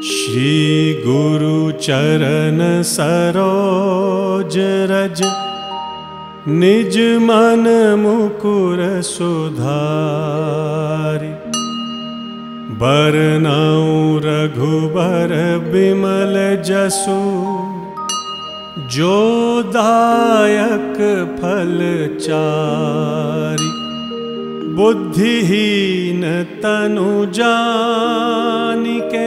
श्री गुरु चरण सरोज रज, निज मन मुकुर सुधारि। बरनउँ रघुबर बिमल जसु, जो दायक फल चारि। बुद्धिहीन तनु जानिके,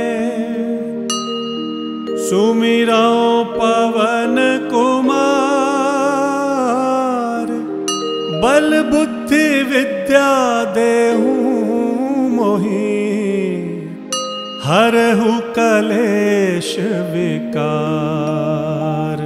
सुमिरौ पवन कुमार। बल बुद्धि विद्या देहु मोहि, हरहु कलेश विकार।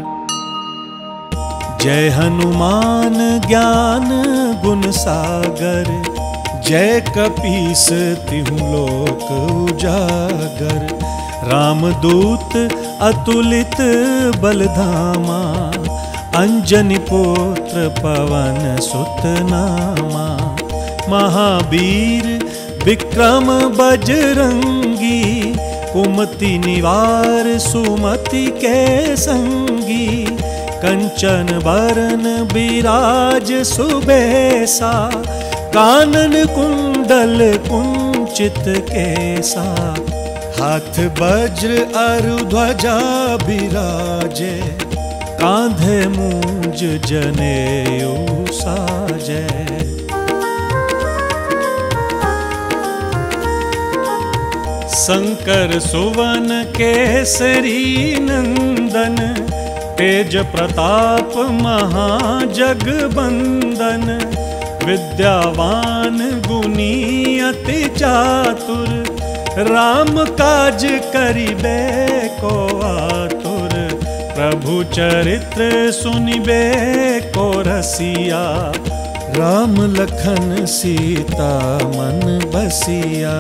जय हनुमान ज्ञान गुण सागर, जय कपीस तिहु लोक उजागर। रामदूत अतुलित बलधामा, अंजनी पुत्र पवन सुत नामा। महावीर विक्रम बजरंगी, कुमति निवार सुमति के संगी। कंचन बरन बिराज सुबेसा, कानन कुंडल कुंचित केसा। हाथ वज्र अरु ध्वजा बिराजे, कांधे मूंज जनेऊ साजे। शंकर सुवन केसरी नंदन, तेज प्रताप महाजगबंदन। विद्यावान गुणी अति चातुर, राम काज करिबे को आतुर। प्रभु चरित्र सुनिबे को रसिया, राम लखन सीता मन बसिया।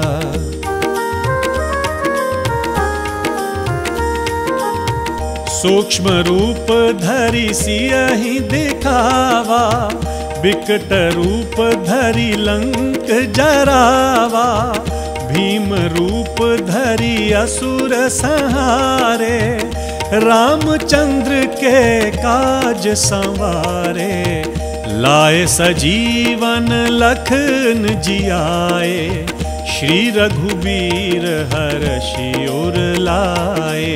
सूक्ष्म रूप धरि सियहि दिखावा, बिकट रूप धरि लंक जरावा। भीम रूप धरि असुर संहारे, रामचंद्र के काज संवारे। लाए सजीवन लखन जियाए, श्री रघुबीर हरषि उर लाए।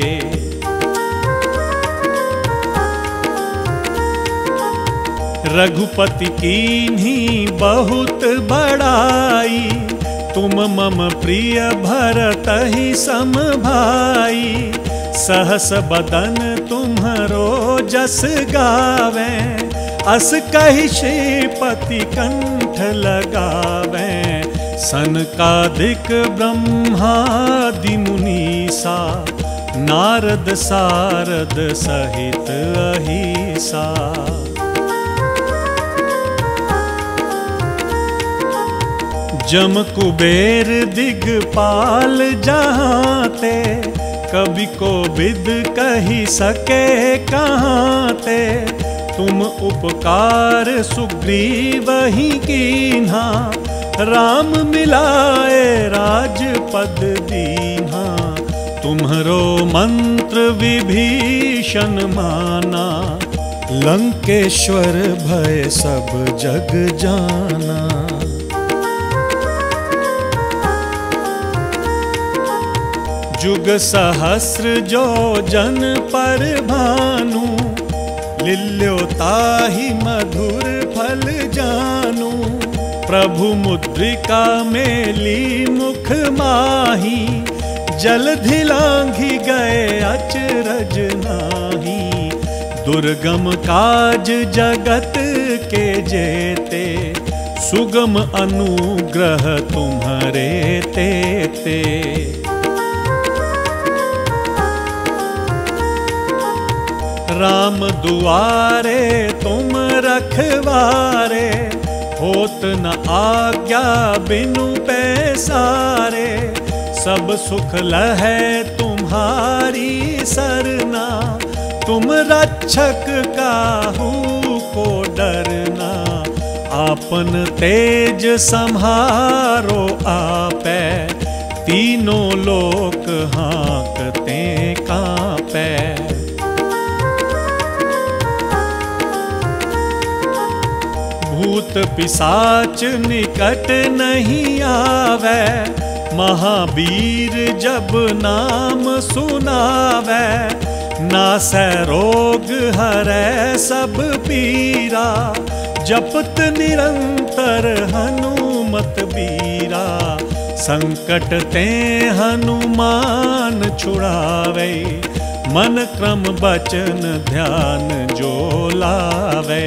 रघुपति कीन्ही बहुत बड़ाई, तुम मम प्रिय भरतहि सम भाई। सहस बदन तुम्हरो जस गावे, अस कहि श्रीपति कंठ लगावे। सनकादिक ब्रह्मादि मुनीसा, नारद सारद सहित अहिसा। जम कुबेर दिगपाल जहाँते, कवि को बिद कही सके कहाँते। तुम उपकार सुग्रीव ही कीन्हा, राम मिलाए राजपद दीन्हा। तुम्हरो मंत्र विभीषण माना, लंकेश्वर भय सब जग जाना। जुग सहस्र जो जन पर भानु, लिल्यो ताहि मधुर फल जानू। प्रभु मुद्रिका मेली मुख माही, जलधि लांघि गए अचरज नाही। दुर्गम काज जगत के जेते, सुगम अनुग्रह तुम्हारे तेते। राम दुआरे तुम रखवारे, होत न आज्ञा बिनु पैसारे। सब सुख लहै तुम्हारी सरना, तुम रक्षक काहू को डरना। आपन तेज सम्हारो आपै, तीनों लोक हाँकते कांपे। भूत पिशाच निकट नहीं आवे, महावीर जब नाम सुनावे। नासै रोग हरै सब पीरा, जपत निरंतर हनुमत बीरा। संकट ते हनुमान छुड़ावे, मन क्रम बचन ध्यान जो लावे।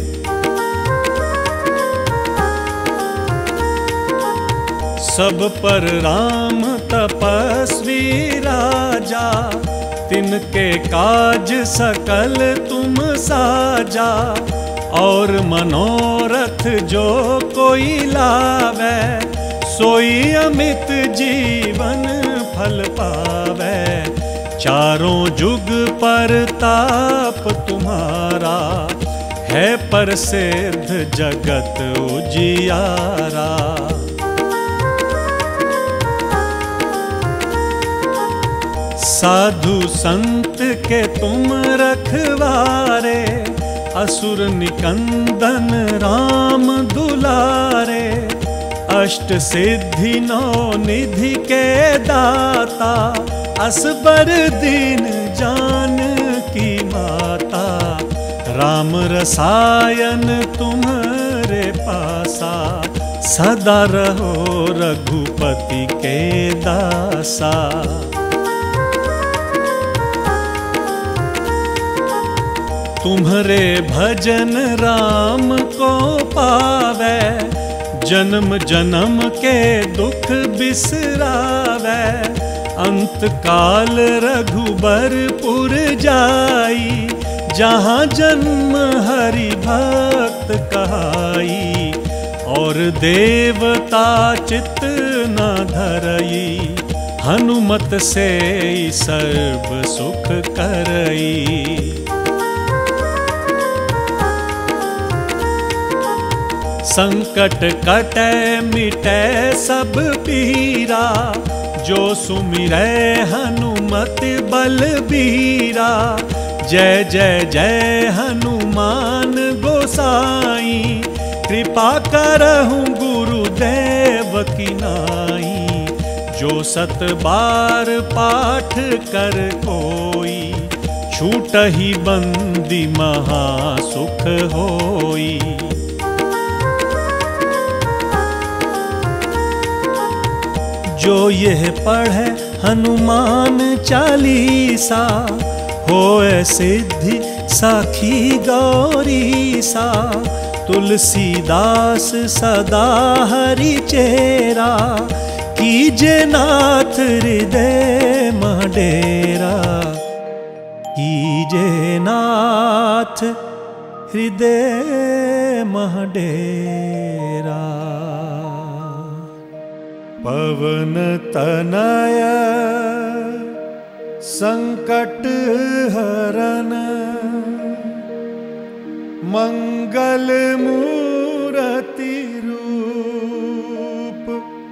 सब पर राम तपस्वी राजा, तिनके काज सकल तुम साजा। और मनोरथ जो कोई लावे, सोई अमित जीवन फल पावे। चारों जुग पर ताप तुम्हारा, है प्रसिद्ध जगत उजियारा। साधु संत के तुम रखवारे, असुर निकंदन राम दुलारे। अष्ट सिद्धि नौ निधि के दाता, असबर दीन जान की माता। राम रसायन तुम्हारे पासा, सदा रहो रघुपति के दासा। तुम्हारे भजन राम को पावे, जन्म जन्म के दुख बिसरावे। अंत काल रघुबरपुर जाई, जहाँ जन्म हरि भक्त कहाई। और देवता चित्त न धरई, हनुमत से सर्व सुख करई। संकट कटै मिटै सब पीरा, जो सुमिरै हनुमत बलबीरा। जय जय जय हनुमान गोसाई, कृपा करहु गुरुदेव की नाई। जो सत बार पाठ कर कोई, छूटहि बंदी महा सुख होई। जो यह पढ़े हनुमान चालीसा, होए सिद्धि साखी गौरीसा। तुलसीदास सदा हरि चेरा, कीजे नाथ हृदय मह डेरा। कीजे नाथ हृदय मह डेरा। पवन तनय संकट हरन, मंगल मूरति रूप।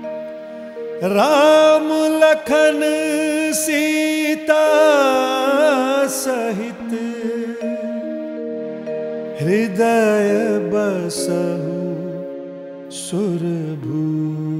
राम लखन सीता सहित, हृदय बसहु सुरभूप।